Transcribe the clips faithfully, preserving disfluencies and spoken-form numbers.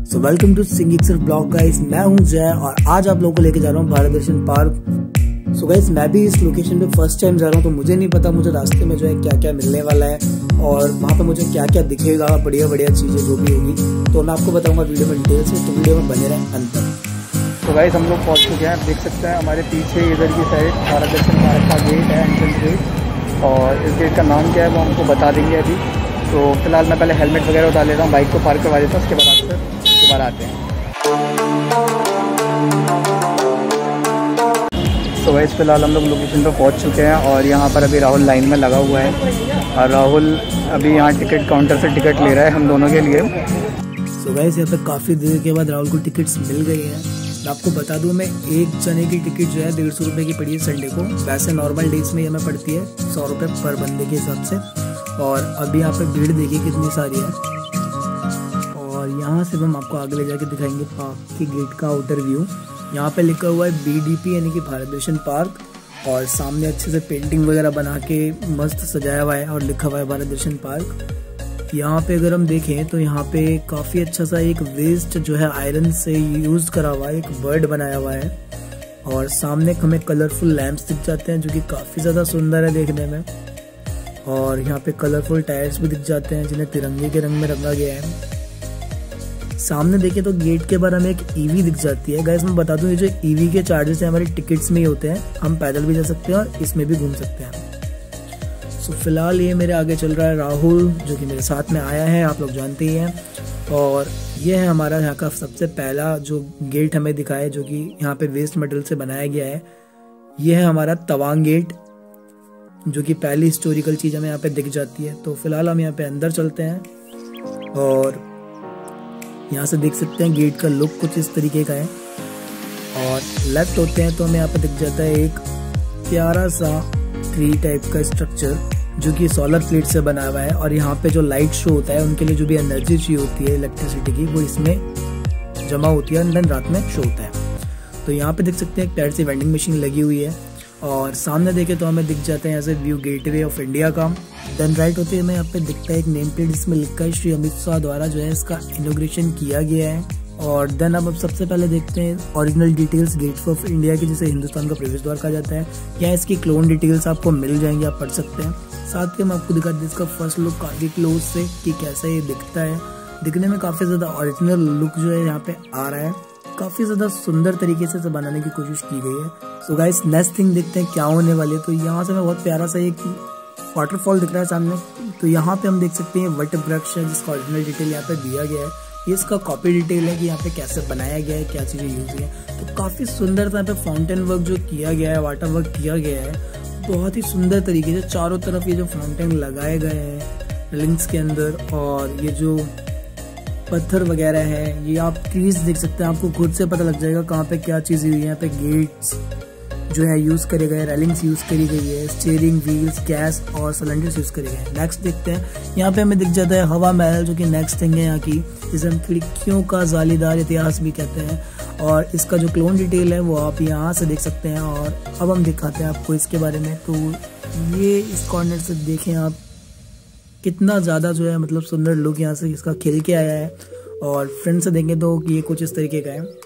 So welcome to singing blog guys, मैं हूं जय और आज आप लोगों को लेके जा रहा हूं Bharat Darshan park. So guys, मैं भी इस लोकेशन पे फर्स्ट टाइम जा रहा हूं, तो मुझे नहीं पता मुझे रास्ते में जो है क्या क्या मिलने वाला है और वहां पे मुझे क्या क्या दिखेगा, बढ़िया बढ़िया चीजें जो भी होगी तो मैं आपको बताऊंगा वीडियो में डिटेल से, तो वीडियो में बने रहें अंत तक। तो गाइस, हम लोग पहुंच चुके हैं, आप देख सकते हैं हमारे पीछे इधर की साइड भारत दर्शन पार्क का गेट है, एंट्रेंस गेट। और इस गेट का नाम क्या है वो हमको बता देंगे अभी। तो फिलहाल मैं पहले हेलमेट वगैरह उतार लेता हूँ, बाइक को पार्क करवा देता हूँ, उसके बाद आपसे दोबारा आते हैं। तो गाइस, फिलहाल हम लोग लोकेशन पर पहुँच चुके हैं और यहाँ पर अभी राहुल लाइन में लगा हुआ है और राहुल अभी यहाँ टिकट काउंटर से टिकट ले रहा है हम दोनों के लिए। तो गाइस, यहाँ पे काफ़ी देर के बाद राहुल को टिकट्स मिल गई हैं। मैं आपको बता दूं, मैं एक जने की टिकट जो है डेढ़ सौ रुपये की पड़ी है संडे को। वैसे नॉर्मल डेज में ये हमें पड़ती है सौ रुपये पर बंदे के हिसाब से। और अभी यहाँ पे भीड़ देखिए कितनी सारी है। और यहाँ से हम आपको आगे ले जाके दिखाएंगे पार्क के गेट का आउटर व्यू। यहाँ पे लिखा हुआ है बी डी पी यानी कि भारत दर्शन पार्क, और सामने अच्छे से पेंटिंग वगैरह बना के मस्त सजाया हुआ है और लिखा हुआ है भारत दर्शन पार्क। यहाँ पे अगर हम देखें तो यहाँ पे काफ़ी अच्छा सा एक वेस्ट जो है आयरन से यूज़ करा हुआ है, एक बर्ड बनाया हुआ है। और सामने हमें कलरफुल लैंप्स दिख जाते हैं जो कि काफ़ी ज़्यादा सुंदर है देखने में। और यहाँ पे कलरफुल टायर्स भी दिख जाते हैं जिन्हें तिरंगे के रंग में रंगा गया है। सामने देखें तो गेट के बाहर हमें एक ईवी दिख जाती है। गाइस, मैं बता दूं, ये जो ईवी के चार्जेस हैं हमारे टिकट्स में ही होते हैं, हम पैदल भी जा सकते हैं और इसमें भी घूम सकते हैं। तो फिलहाल ये मेरे आगे चल रहा है राहुल, जो कि मेरे साथ में आया है, आप लोग जानते ही हैं। और ये है हमारा यहाँ का सबसे पहला जो गेट हमें दिखा है, जो कि यहाँ पे वेस्ट मटेरियल से बनाया गया है। ये है हमारा तवांग गेट, जो कि पहली हिस्टोरिकल चीज़ हमें यहाँ पे दिख जाती है। तो फिलहाल हम यहाँ पे अंदर चलते हैं और यहाँ से देख सकते हैं गेट का लुक कुछ इस तरीके का है। और लेफ्ट होते हैं तो हमें यहाँ पे दिख जाता है एक प्यारा सा ट्री टाइप का स्ट्रक्चर, जो कि सोलर प्लेट से बना हुआ है। और यहाँ पे जो लाइट शो होता है उनके लिए जो भी एनर्जी चाहिए होती है इलेक्ट्रिसिटी की, वो इसमें जमा होती है, दिन रात में शो होता है। तो यहाँ पे देख सकते हैं एक प्यारी सी वेंडिंग मशीन लगी हुई है। और सामने देखे तो हमें दिख जाता है यहाँ से व्यू गेटवे ऑफ इंडिया का। देन राइट होते हमें यहाँ पे दिखता है एक नेम प्लेट जिसमें लिखा है श्री अमित शाह द्वारा जो है इसका इनॉग्रेशन किया गया है। और देन अब अब सबसे पहले देखते हैं original details Gate of India की, जिसे हिंदुस्तान का प्रवेश द्वार कहा जाता है। यहाँ इसकी क्लोन डिटेल्स आपको मिल जाएंगी, आप पढ़ सकते हैं। साथ ही हम आपको दिखाते हैं इसका फर्स्ट लुक काफी क्लोज से कि कैसा ये दिखता है। दिखने में काफी ज्यादा ओरिजिनल लुक जो है यहाँ पे आ रहा है, काफी ज्यादा सुंदर तरीके से बनाने की कोशिश की गई है। सो गाइस, नेक्स्ट थिंग देखते हैं क्या होने वाली है। तो यहाँ से हमें बहुत प्यारा सा एक वाटरफॉल दिख रहा है सामने। तो यहाँ पे हम देख सकते हैं वट वृक्ष है जिसका ओरिजिनल डिटेल यहाँ पे दिया गया है। ये इसका कॉपी डिटेल है कि यहाँ पे कैसे बनाया गया है, क्या चीजें यूज हुई है। तो काफी सुंदर यहाँ पे फाउंटेन वर्क जो किया गया है, वाटर वर्क किया गया है, बहुत ही सुंदर तरीके से चारों तरफ ये जो फाउंटेन लगाए गए हैं लिंक्स के अंदर। और ये जो पत्थर वगैरह है, ये आप ट्रीज देख सकते हैं, आपको खुद से पता लग जाएगा कहाँ पे क्या चीज हुई है। यहाँ पे गेट्स जो है यूज करे गए, रेलिंग्स यूज करी गई है, स्टीयरिंग व्हील्स, गैस और सिलेंडर्स यूज करे गए। नेक्स्ट देखते हैं, यहाँ पे हमें दिख जाता है हवा महल, जो कि नेक्स्ट थिंग है यहाँ की, जिसे हम खिड़कियों का जालीदार इतिहास भी कहते हैं। और इसका जो क्लोन डिटेल है वो आप यहाँ से देख सकते हैं। और अब हम दिखाते हैं आपको इसके बारे में। तो ये इस कॉर्नर से देखें आप, कितना ज़्यादा जो है मतलब सुंदर लुक यहाँ से इसका खिल के आया है। और फ्रंट से देखें तो ये कुछ इस तरीके का है।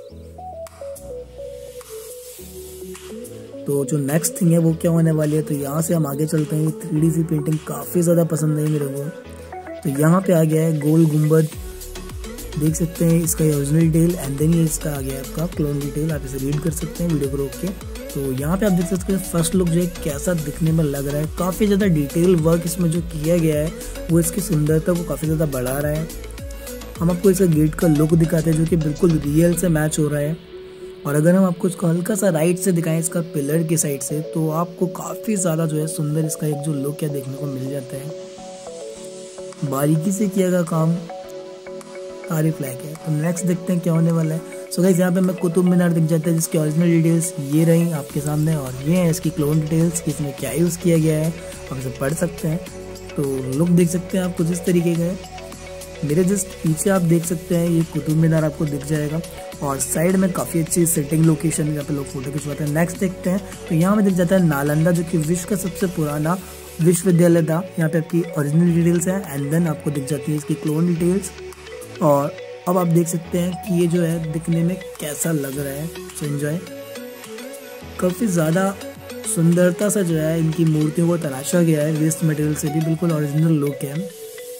तो जो नेक्स्ट थिंग है वो क्या होने वाली है, तो यहाँ से हम आगे चलते हैं। थ्री डी सी पेंटिंग काफ़ी ज़्यादा पसंद आई मेरे को। तो यहाँ पे आ गया है गोल गुम्बद, देख सकते हैं इसका ओरिजिनल डिटेल। एंड देन ये इसका आ गया है आपका क्लोन डिटेल, आप इसे रीड कर सकते हैं वीडियो को रोक के। तो यहाँ पे आप देख सकते हैं फर्स्ट लुक जो है कैसा दिखने में लग रहा है। काफ़ी ज़्यादा डिटेल वर्क इसमें जो किया गया है वो इसकी सुंदरता को काफ़ी ज़्यादा बढ़ा रहा है। हम आपको इसका गेट का लुक दिखाते हैं जो कि बिल्कुल रियल से मैच हो रहा है। और अगर हम आपको इसको हल्का सा राइट से दिखाएं इसका पिलर की साइड से, तो आपको काफ़ी ज़्यादा जो है सुंदर इसका एक जो लुक है देखने को मिल जाता है। बारीकी से किया गया काम तारीफ लायक है। तो नेक्स्ट देखते हैं क्या होने वाला है। सो गाइस, यहाँ पे हमें कुतुब मीनार दिख जाता है जिसकी ओरिजिनल डिटेल्स ये रही आपके सामने। और ये है इसकी क्लोन डिटेल्स कि इसमें क्या यूज़ किया गया है, आप इसे पढ़ सकते हैं। तो लुक देख सकते हैं आप कुछ इस तरीके का है। मेरे जस्ट पीछे आप देख सकते हैं ये कुतुब मीनार आपको दिख जाएगा। और साइड में काफ़ी अच्छी सेटिंग लोकेशन जहाँ पे लोग फोटो खिंचवाते हैं। नेक्स्ट देखते हैं तो यहाँ में दिख जाता है नालंदा, जो कि विश्व का सबसे पुराना विश्वविद्यालय था। यहाँ पे आपकी ओरिजिनल डिटेल्स है। एंड देन आपको दिख जाती है इसकी क्लोन डिटेल्स। और अब आप देख सकते हैं कि ये जो है दिखने में कैसा लग रहा है। So enjoy. काफ़ी ज़्यादा सुंदरता सा जो है इनकी मूर्तियों को तराशा गया है वेस्ट मटेरियल से भी, बिल्कुल ओरिजिनल लुक है।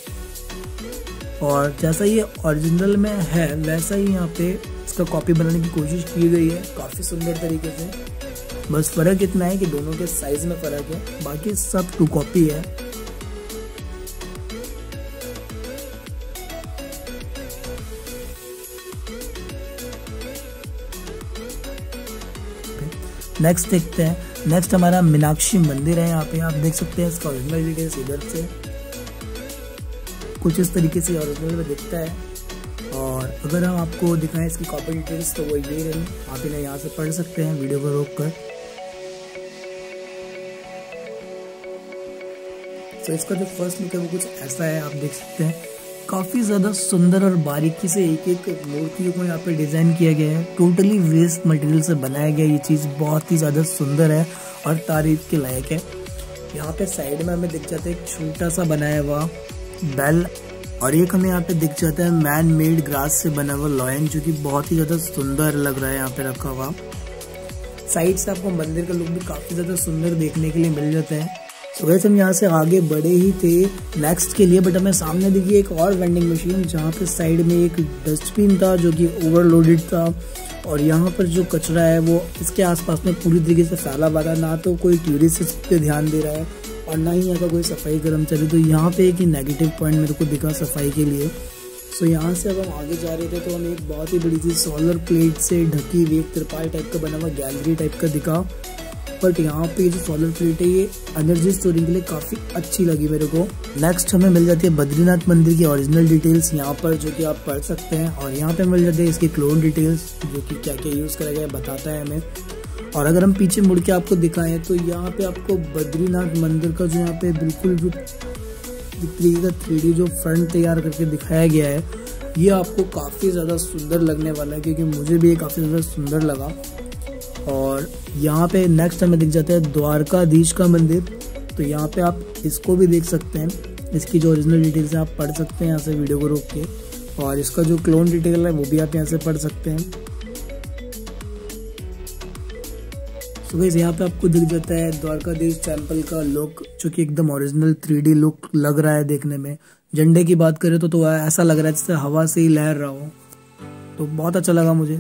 और जैसा ये ओरिजिनल में है वैसा ही यहाँ पे इसका कॉपी बनाने की कोशिश की गई है काफ़ी सुंदर तरीके से। बस फ़र्क इतना है कि दोनों के साइज में फ़र्क है, बाकी सब टू कॉपी है। नेक्स्ट देखते हैं। नेक्स्ट हमारा मीनाक्षी मंदिर है। यहाँ पे आप देख सकते हैं इसका ओरिजिनल डिटेल्स इधर से कुछ इस तरीके से ओरिजिनल में दिखता है। और अगर हम आपको दिखाएं इसकी कॉपी डिटेल्स तो वो ये रही, आप इन्हें यहाँ से पढ़ सकते हैं वीडियो को रोक कर। तो इसका जो फर्स्ट लुक है वो कुछ ऐसा है, आप देख सकते हैं। काफ़ी ज़्यादा सुंदर और बारीकी से एक एक मूर्तियों को यहाँ पे डिज़ाइन किया गया है। टोटली वेस्ट मटेरियल से बनाया गया ये चीज़ बहुत ही ज़्यादा सुंदर है और तारीफ के लायक है। यहाँ पे साइड में हमें दिख जाता है एक छोटा सा बनाया हुआ बेल, और एक हमें यहाँ पे दिख जाता है मैन मेड ग्रास से बना हुआ लॉयन, जो कि बहुत ही ज़्यादा सुंदर लग रहा है यहाँ पे रखा हुआ। साइड से आपको मंदिर का लुक भी काफ़ी ज़्यादा सुंदर देखने के लिए मिल जाता है। तो वैसे हम यहाँ से आगे बढ़े ही थे नेक्स्ट के लिए, बट हमें सामने दिखी एक और वेंडिंग मशीन जहाँ पे साइड में एक डस्टबिन था जो कि ओवरलोडेड था, और यहाँ पर जो कचरा है वो इसके आसपास में पूरी तरीके से फैला हुआ था। ना तो कोई टूरिस्ट इस पे ध्यान दे रहा है और ना ही यहाँ का कोई सफाई कर्मचारी। तो यहाँ पे एक नेगेटिव पॉइंट मेरे को दिखा सफाई के लिए। सो यहाँ से अब हम आगे जा रहे थे तो हमें एक बहुत ही बड़ी सी सोलर प्लेट से ढकी हुई एक तिरपाल टाइप का बना हुआ गैलरी टाइप का दिखा। बट यहाँ पे जो सोलर प्लेट है ये एनर्जी स्टोरिंग के लिए काफ़ी अच्छी लगी मेरे को। नेक्स्ट हमें मिल जाती है बद्रीनाथ मंदिर की ओरिजिनल डिटेल्स यहाँ पर, जो कि आप पढ़ सकते हैं। और यहाँ पे मिल जाती है इसकी क्लोन डिटेल्स, जो कि क्या क्या यूज़ करा गया बताता है हमें। और अगर हम पीछे मुड़ के आपको दिखाएं तो यहाँ पे आपको बद्रीनाथ मंदिर का जो यहाँ पे बिल्कुल जो तरीके का थ्री डी जो फ्रंट तैयार करके दिखाया गया है ये आपको काफ़ी ज़्यादा सुंदर लगने वाला है, क्योंकि मुझे भी ये काफ़ी ज़्यादा सुंदर लगा। और यहाँ पे नेक्स्ट हमें दिख जाता है द्वारकाधीश का मंदिर। तो यहाँ पे आप इसको भी देख सकते हैं, इसकी जो ओरिजिनल डिटेल्स है आप पढ़ सकते हैं यहाँ से वीडियो को रोक के, और इसका जो क्लोन डिटेल है वो भी आप यहाँ से पढ़ सकते हैं। सो गाइस यहाँ पे आपको दिख जाता है द्वारकाधीश टेम्पल का लुक, जो कि एकदम ओरिजिनल थ्री डी लुक लग रहा है देखने में। झंडे की बात करें तो, तो ऐसा लग रहा है जैसे हवा से ही लहर रहा हो, तो बहुत अच्छा लगा मुझे।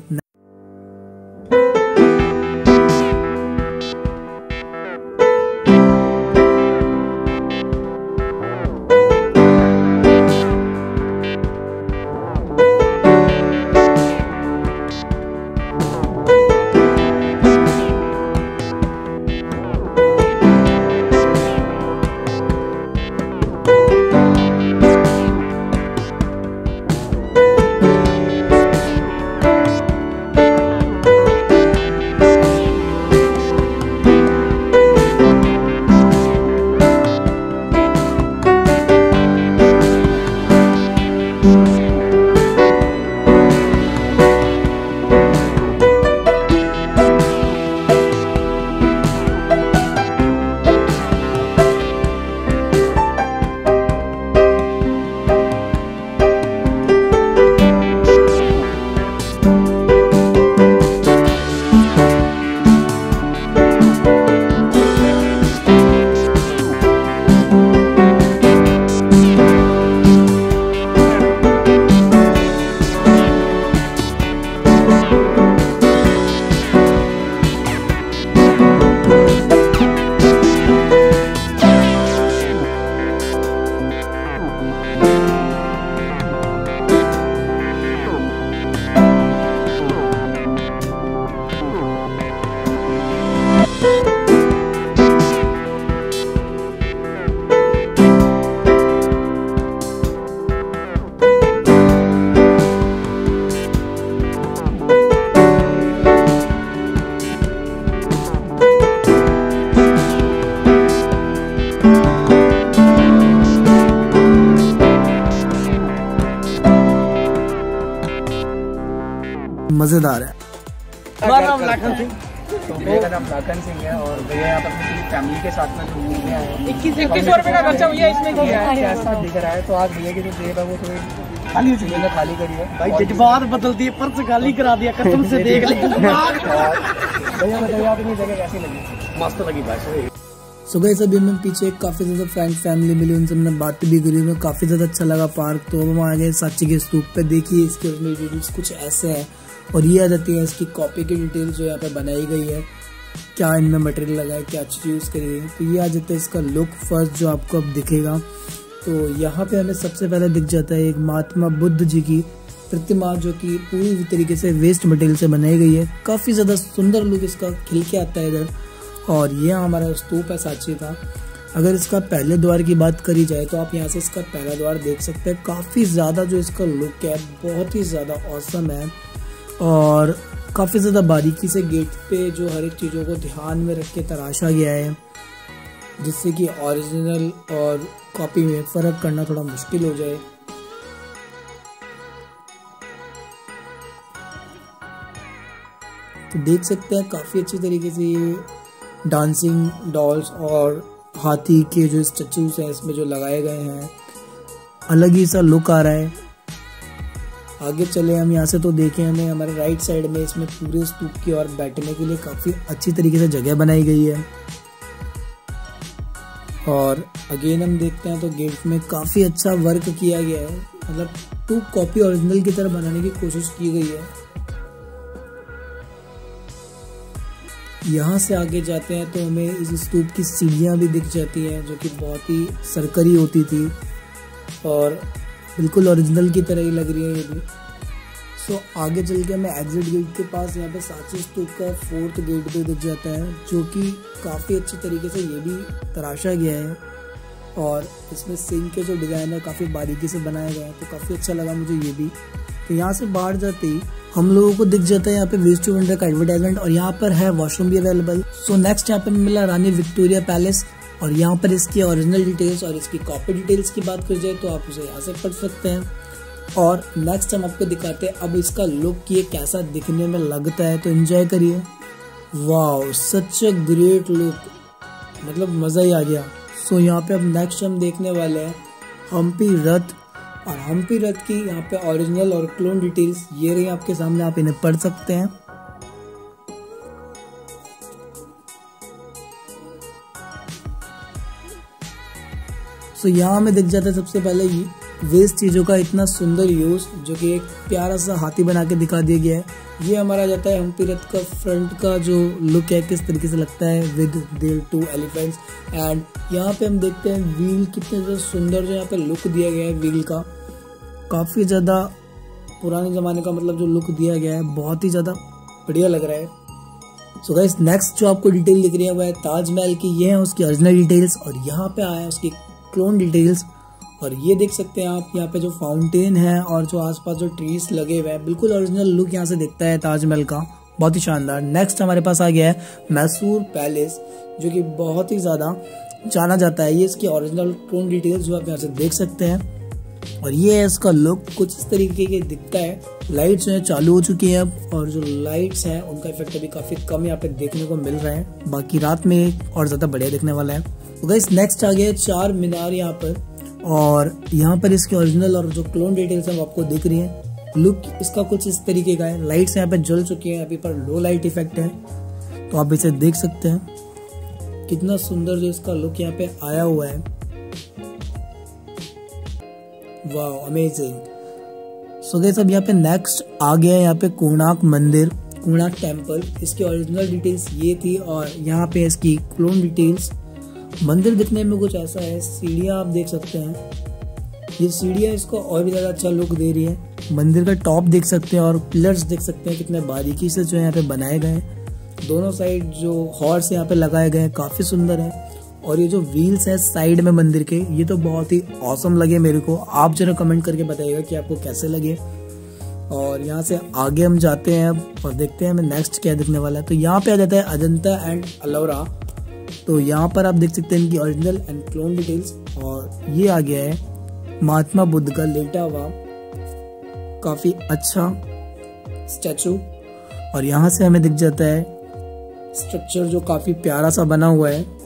मजेदार है। हमारा नाम लाखन सिंह। तो भैया का नाम लाखन सिंह है और भैया यहाँ पर अपनी फैमिली के साथ में घूमने आए हैं। इक्कीस इक्कीस सौ रुपए का खर्चा भैया इसमें किया है। कैसा दिख रहा है तो आज भैया की जो जेब है वो थोड़ी खाली हो चुकी है, खाली करी है भाई। जज्बात बदल दिए, पर्स खाली करा दिया, कसम से देख ले। भैया बताइए आपको जगह कैसी लगी? मस्त लगी भाई। सो गाइस अभी हमें पीछे काफी ज्यादा फ्रेंड फैमिली मिली, उनसे हमने बात भी करी, हमें काफी ज्यादा अच्छा लगा पार्क। तो हम आ गए सांची के स्तूप पे। देखिए इसके डिटेल्स कुछ ऐसे है और ये आ जाती है इसकी कॉपी की डिटेल्स जो यहाँ पे बनाई गई है, क्या इनमें मटेरियल लगा है, क्या चीज यूज करी है। तो ये आ जाता है इसका लुक फर्स्ट जो आपको अब दिखेगा। तो यहाँ पे हमें सबसे पहले दिख जाता है एक महात्मा बुद्ध जी की प्रतिमा जो कि पूरी तरीके से वेस्ट मटेरियल से बनाई गई है। काफी ज्यादा सुंदर लुक इसका खिल के आता है इधर। और ये हमारा स्तूप है सांची का। अगर इसका पहले द्वार की बात करी जाए तो आप यहाँ से इसका पहला द्वार देख सकते हैं। काफी ज्यादा जो इसका लुक है बहुत ही ज्यादा औसम है और काफी ज्यादा बारीकी से गेट पे जो हर एक चीजों को ध्यान में रख के तराशा गया है, जिससे कि ओरिजिनल और कॉपी में फर्क करना थोड़ा मुश्किल हो जाए। तो देख सकते हैं काफी अच्छी तरीके से ये डांसिंग डॉल्स और हाथी के जो स्टैचूज हैं इसमें जो लगाए गए हैं, अलग ही सा लुक आ रहा है। आगे चले हम यहाँ से तो देखें हमें हमारे राइट साइड में इसमें पूरे स्तूप की और बैठने के लिए काफी अच्छी तरीके से जगह बनाई गई है। और अगेन हम देखते हैं तो गेट में काफी अच्छा वर्क किया गया है, मतलब टू कॉपी ओरिजिनल की तरह बनाने की कोशिश की गई है। यहाँ से आगे जाते हैं तो हमें इस स्तूप की सीढ़ियाँ भी दिख जाती हैं जो कि बहुत ही सरकरी होती थी और बिल्कुल ओरिजिनल की तरह ही लग रही है ये भी। सो आगे चल के हमें एग्जिट गेट के पास यहाँ पे सांची स्तूप का फोर्थ गेट भी दिख जाता है जो कि काफ़ी अच्छी तरीके से ये भी तराशा गया है और इसमें सिंह के जो डिज़ाइन है काफ़ी बारीकी से बनाया गया है, तो काफ़ी अच्छा लगा मुझे ये भी। तो यहाँ से बाहर जाते ही हम लोगों को दिख जाता है यहाँ पे वेस्ट टू वंडर का एडवर्टाइजमेंट और यहाँ पर है वॉशरूम भी अवेलेबल। सो नेक्स्ट यहाँ पे मिला रानी विक्टोरिया पैलेस और यहाँ पर इसकी ओरिजिनल डिटेल्स और इसकी कॉपी डिटेल्स की बात कर जाए तो आप उसे यहाँ से पढ़ सकते हैं। और नेक्स्ट हम आपको दिखाते हैं अब इसका लुक ये कैसा दिखने में लगता है, तो एंजॉय करिए। Wow such a great look, मतलब मजा ही आ गया। सो यहाँ पे अब नेक्स्ट हम देखने वाले हैं हम्पी रथ और हम्पी रथ की यहाँ पे ओरिजिनल और क्लोन डिटेल्स ये रही आपके सामने, आप इन्हें पढ़ सकते हैं। सो यहाँ हमें दिख जाता है सबसे पहले वेस्ट चीजों का इतना सुंदर यूज जो कि एक प्यारा सा हाथी बना के दिखा दिया गया है। ये हमारा जाता है हम्पी रथ का फ्रंट का जो लुक है किस तरीके से लगता है with their two elephants. And यहाँ पे हम देखते हैं व्हील कितने ज्यादा सुंदर जो यहाँ पे लुक दिया गया है व्हील का, काफी ज्यादा पुराने जमाने का मतलब जो लुक दिया गया है बहुत ही ज्यादा बढ़िया लग रहा है। सो गाइस नेक्स्ट जो आपको डिटेल दिख रही है वो है ताजमहल की, ये है उसकी ओरिजिनल डिटेल्स और यहाँ पे आया है उसकी क्लोन डिटेल्स। और ये देख सकते हैं आप यहाँ पे जो फाउंटेन है और जो आसपास जो ट्रीज लगे हुए हैं बिल्कुल ओरिजिनल लुक यहाँ से दिखता है ताजमहल का, बहुत ही शानदार। नेक्स्ट हमारे पास आ गया है मैसूर पैलेस जो कि बहुत ही ज्यादा जाना जाता है। ये इसकी ओरिजिनल क्लोन डिटेल्स जो आप यहाँ से देख सकते हैं और ये है इसका लुक कुछ इस तरीके के दिखता है। लाइट्स जो है चालू हो चुकी है अब और जो लाइट्स हैं उनका इफेक्ट अभी काफी कम यहाँ पे देखने को मिल रहा है, बाकी रात में और ज्यादा बढ़िया दिखने वाला है। तो गाइस नेक्स्ट आ गया चार मीनार यहाँ पर और यहाँ पर इसके ओरिजिनल और जो क्लोन डिटेल्स हैं आपको दिख रही है। लुक इसका कुछ इस तरीके का है, लाइट्स यहाँ पे जल चुकी हैं अभी पर लो लाइट इफेक्ट है, तो आप इसे देख सकते हैं कितना सुंदर जो इसका लुक यहाँ पे आया हुआ है। Wow amazing. सो गाइस अब यहाँ पे नेक्स्ट आ गया है यहाँ पे कोणार्क मंदिर, कोणार्क टेम्पल। इसकी ओरिजिनल डिटेल्स ये थी और यहाँ पे इसकी क्लोन डिटेल्स। मंदिर दिखने में कुछ ऐसा है, सीढ़ियाँ आप देख सकते हैं, ये सीढ़ियाँ इसको और भी ज्यादा अच्छा लुक दे रही है। मंदिर का टॉप देख सकते हैं और पिलर्स देख सकते हैं कितने बारीकी से जो यहाँ पे बनाए गए हैं। दोनों साइड जो हॉर्स यहाँ पे लगाए गए हैं काफी सुंदर है और ये जो व्हील्स है साइड में मंदिर के ये तो बहुत ही ऑसम लगे मेरे को। आप जरा कमेंट करके बताइएगा कि आपको कैसे लगे। और यहाँ से आगे हम जाते हैं अब और देखते हैं हमें नेक्स्ट क्या दिखने वाला है। तो यहाँ पे आ जाता है अजंता एंड अलोरा। तो यहाँ पर आप देख सकते हैं इनकी ओरिजिनल एंड क्लोन डिटेल्स और ये आ गया है महात्मा बुद्ध का लेटा हुआ काफी अच्छा स्टैचू और यहाँ से हमें दिख जाता है स्ट्रक्चर जो काफी प्यारा सा बना हुआ है।